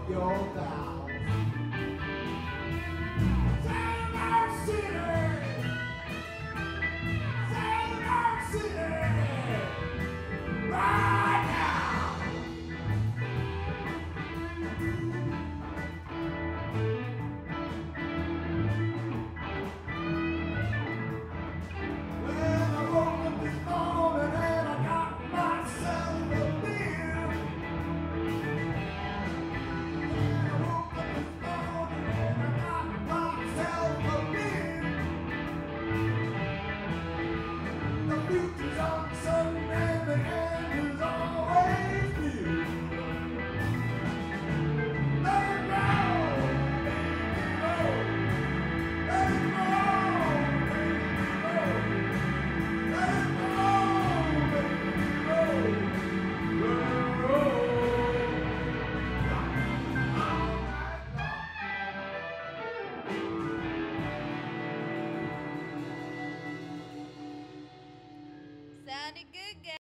your doubts. Save our city, save our city, right now. When I woke up this morning and I got myself a beer. When I woke up this morning and I got myself a beer. The future's uncertain and the end is always near. Let it roll, baby, roll. Let it roll, baby, roll. Let it roll, baby, roll. Let it roll. All night long. Sounded good, guys.